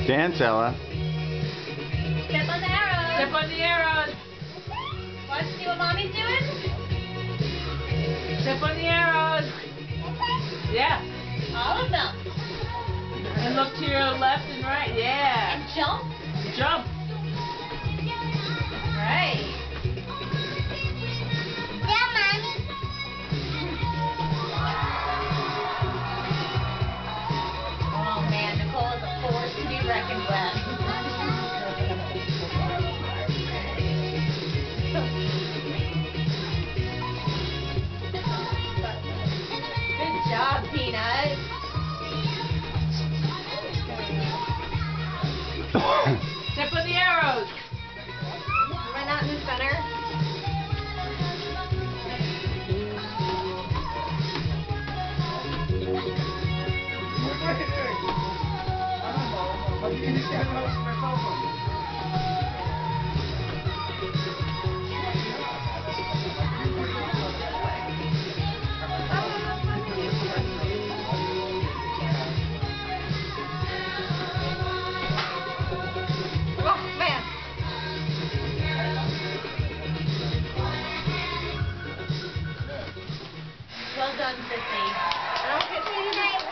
Dance, Ella. Step on the arrows. Step on the arrows. Watch, see what mommy's doing? Step on the arrows. Yeah. All of them. And look to your left and right. Yeah. And jump. Jump. Right. Yeah, Mommy. Oh man, Nicole is a force to be reckoned with. Good job, Peanut. Step on the arrows. Am I not in the center? Oh, man. Well done, Sissy. Good night.